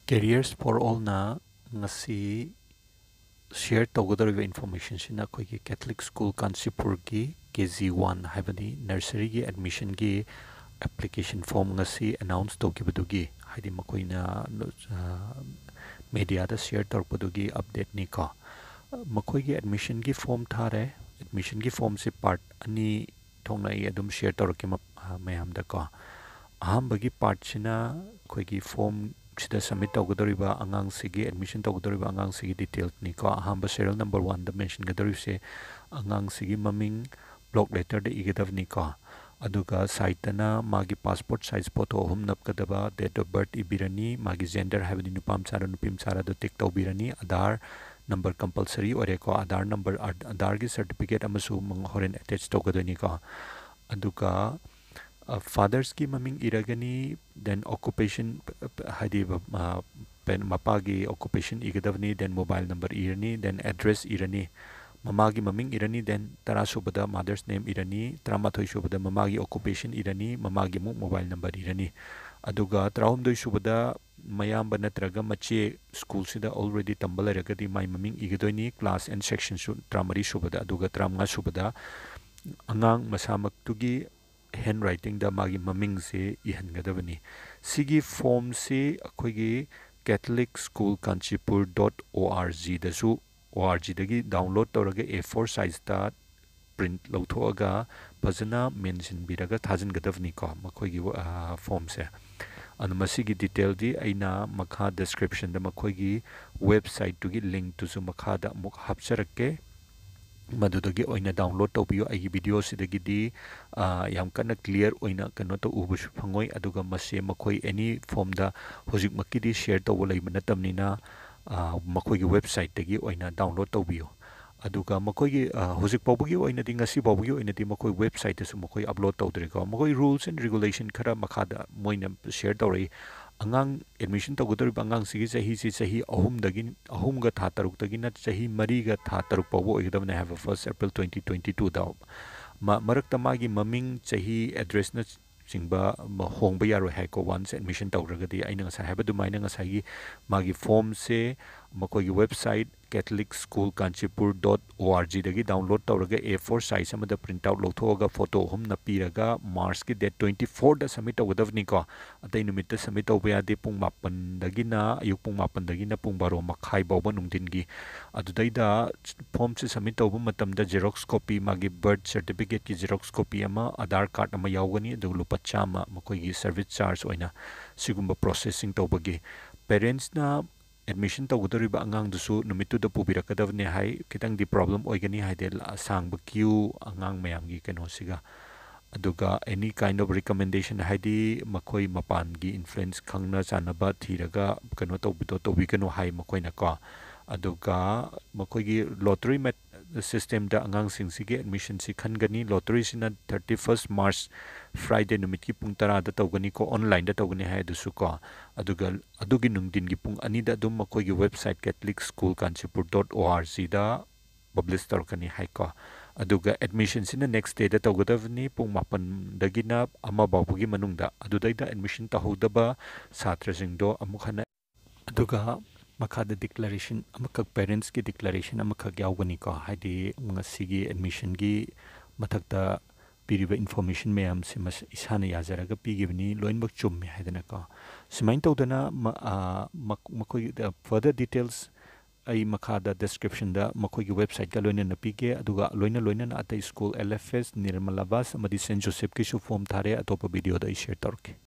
Careers for all na ngasi share tawgadariba information sina akhoi Catholic School Cancipur gi KG1 haibani nursery gi admission gi application form ngasi announce tawgibadugi haidi makoina media da share tawpadugi update ni ko makoi gi admission gi form thare admission gi form se part ani thongnai adum share tawrake mayam da ko ahambagi part sina akhoi gi form sida submit tawgadariba angang sigi admission tawgadariba angang sigi detail ni ko ahamba serial number 1 da mention gadari se angang sigi maming block letter da igadav ni ko aduga site na magi passport size photo hum napkadaba date of birth ibirani magi gender habani nupam chara nupim chara do tick tawbirani Aadhaar number compulsory ore ko Aadhaar number Aadhaar gi certificate amasu mang horen attach tawgadani ko aduga fathers ki maming iragani then occupation hadi pen mapagi occupation igadavni then mobile number irani then address irani mamagi maming irani then tara subada mother's name irani tramathoi subada mamagi occupation irani mamagi mu mobile number irani aduga traumdoi subada mayamba natraga mache school sida already tambala ragadi mai maming igadoini class and section su tramari subada aduga tramnga subada angang masamak tugi handwriting da magi maming se ihangadavani sigi form se akhoi Catholic School Cancipur.org da su org dagi download tawraga A4 size da print lauthoaga fazana mention biraga thajingadavni ko makhoi gi form se and masigi detail di aina makha description da makhoi gi website to gi link to su makha da muk hapcharake madudagi oina download tawbiyo ai video sidagi di yam kana clear oina kano to ubus phangoi aduga mase makhoi any form da hojik makidi share tawbo lei manatamnina makhoi gi website tagi oina download tawbiyo aduga makhoi gi hojik pawbugi oina di ngasi pawbugi oina di makhoi website su makhoi upload tawdre ko makhoi rules and regulation khara makhada moina share tawrei angang admission tawgadariba angang sigi chahi ahum ga tha taruk dagi na chahi mari ga tha taruk pawbo igdamna have 1st April 2022 da marakta magi maming chahi address na chingba hongba yaro hai ko once admission tawragadi aina ngasa haba dumaina ngasa gi magi form se makoi gi website catholicschoolcancipur.org dagi download tawraga A4 size amada print out lothoga photo hum na piraga March ki date 24 da submit tawgadavni ko atai numit ta submit tawba yade pung 8 dagi na ayuk pung 8 dagi na pung 12 makhai bawba nungdin gi adudai da form se submit tawba matam da xerox copy magi birth certificate ki xerox copy ama Aadhaar card ama yawgani adu lupa chama makoi gi service charge oina sigumba processing tawbagi parents na admission tawgadariba angang dusu numitu da pubirakadavne hai kitang di problem oigani hai de sangba queue angang mayam gi keno siga aduga any kind of recommendation haidi makoi mapan gi influence khangna chanaba thiraga kano tawbito tobi kano hai makoi na ko aduga makoi gi lottery system da angang singsige admission si khangani lottery sina 31st March Friday numit ki pung 10 da tawgani ko online da tawgani hai dusu ko aduga adugi nungdin gi pung ani da dum makoi gi website catholicschoolcancipur.org da publish tarkani hai ko aduga admission sina next day da tawgadavni pung 8 dagina ama bawbugi manungda adudai da admission tahodaba satra singdo amukhana aduga makada declaration amakak parents ki declaration amakak yawgani ko haidi ngasigi admission gi mathakta piriba information mayam se mas isana yazaraga pigibni loinbak chumme haidana ko simain tawdana makoi further details ai makada description da makoi gi website ga loina na pige aduga loina na atai school LFS Nirmalabas amadi St Joseph ki su form thare atopa video da I share torke